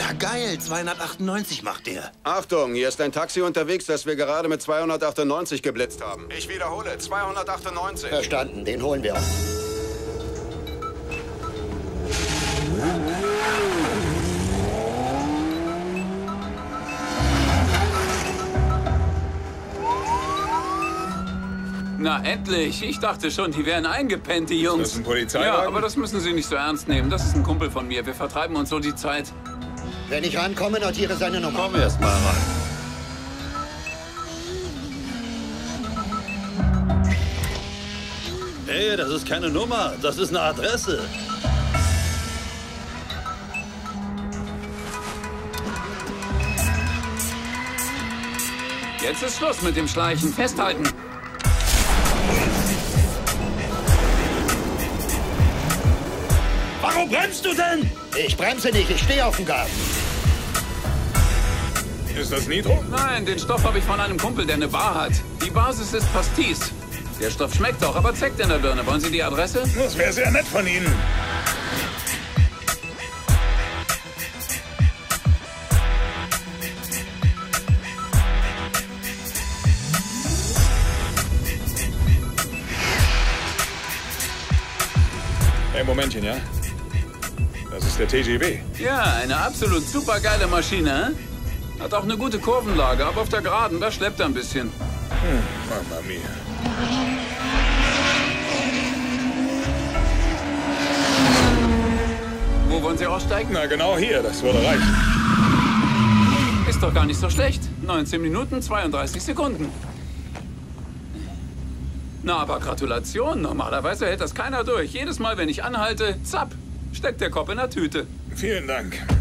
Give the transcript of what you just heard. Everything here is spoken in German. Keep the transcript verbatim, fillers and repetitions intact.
Ja, geil. zweihundertachtundneunzig macht der. Achtung, hier ist ein Taxi unterwegs, das wir gerade mit zweihundertachtundneunzig geblitzt haben. Ich wiederhole, zweihundertachtundneunzig. Verstanden, den holen wir. Na, endlich. Ich dachte schon, die wären eingepennt, die Jungs. Ist das ein Polizeiwagen? Ja, aber das müssen Sie nicht so ernst nehmen. Das ist ein Kumpel von mir. Wir vertreiben uns so die Zeit. Wenn ich rankomme, notiere seine Nummer. Komm erst mal rein. Hey, das ist keine Nummer. Das ist eine Adresse. Jetzt ist Schluss mit dem Schleichen. Festhalten. Warum bremst du denn? Ich bremse nicht, ich stehe auf dem Gas. Ist das Nitro? Nein, den Stoff habe ich von einem Kumpel, der eine Bar hat. Die Basis ist Pastis. Der Stoff schmeckt auch, aber zeckt in der Birne. Wollen Sie die Adresse? Das wäre sehr nett von Ihnen. Hey, Momentchen, ja? Das ist der T G W. Ja, eine absolut super geile Maschine. Hä? Hat auch eine gute Kurvenlage, aber auf der Geraden, da schleppt er ein bisschen. Hm, Mamma mia. Wo wollen Sie aussteigen? Na, genau hier, das würde reichen. Ist doch gar nicht so schlecht. neunzehn Minuten, zweiunddreißig Sekunden. Na, aber Gratulation. Normalerweise hält das keiner durch. Jedes Mal, wenn ich anhalte, zapp, steckt der Kopf in der Tüte. Vielen Dank.